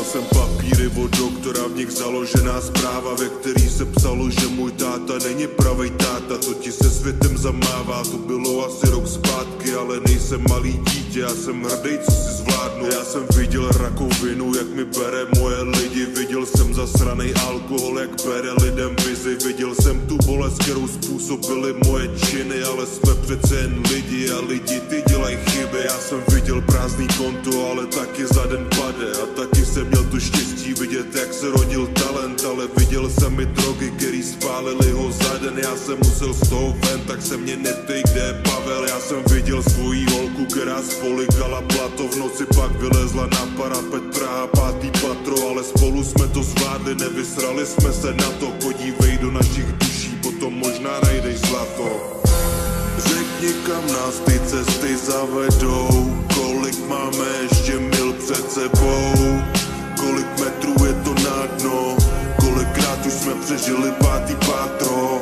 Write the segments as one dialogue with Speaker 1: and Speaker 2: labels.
Speaker 1: jsem papíry od doktora, v nich založená zpráva, ve který se psalo, že můj táta není pravej táta. To ti se světem zamává, to bylo asi rok zpátky, ale nejsem malý dítě, já jsem hrdý, co si zvládnu. Já jsem viděl rakovinu, jak mi bere moje lidi, viděl jsem zasranej alkohol, jak bere lidem vizi, viděl jsem tu bolest, kterou způsobily moje činy, ale jsme přece jen lidi a lidi ty dělají chyby. Já jsem viděl prázdný konto, ale taky za den pade, a taky jsem měl to štěstí vidět, jak se rodil talent, ale viděl jsem i drogy, který spálili ho za den. Já jsem musel z toho ven, tak se mě neptej, kde je Pavel. Já jsem viděl svojí holku, která spolikala plato, v noci pak vylezla na parapet Praha 5. patro, ale spolu jsme to zvládli, nevysrali jsme se na to. Podívej do našich duší, potom možná najdeš zlato. Řekni, kam nás ty cesty zavedou, kolik máme ještě mil před sebou, kolik metrů je to na dno, kolikrát už jsme přežili 5. patro.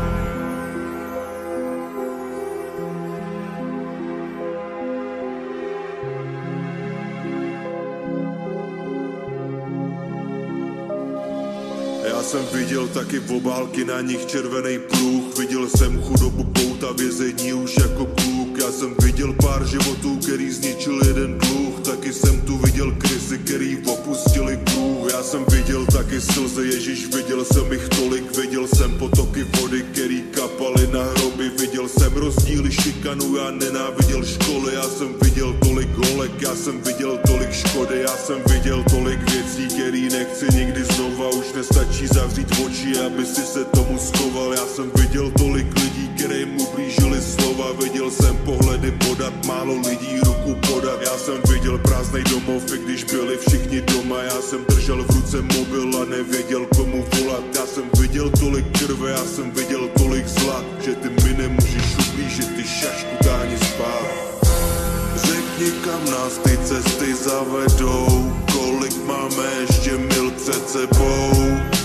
Speaker 1: Já jsem viděl taky obálky, na nich červený pruh, viděl jsem chudobu, pouta, vězení už jako kluk. Já jsem viděl pár životů, který zničil jeden dluh, taky jsem tu viděl krysy, který opustili kruh. Já jsem viděl taky slzy, Ježíš, viděl jsem jich tolik, viděl jsem potoky vody, který kapaly na hroby, viděl jsem rozdíly, šikanu, já nenáviděl školy. Já jsem viděl tolik holek, já jsem viděl tolik škody, já jsem viděl tolik věcí, který nechci nikdy znova, už nestačí zavřít oči, aby si se tomu schoval. Já jsem viděl tolik lidí, kterým ublížili slova, viděl jsem pohledy podat, málo lidí ruku podat. Já jsem viděl prázdnej domov, i když byli všichni doma. Já jsem držel v ruce mobil a nevěděl, komu volat. Já jsem viděl tolik krve, já jsem viděl tolik zla, že ty mi nemůžeš ublížit, ty šašku, dáni spát. Řekni, kam nás ty cesty zavedou, kolik máme ještě mil před sebou,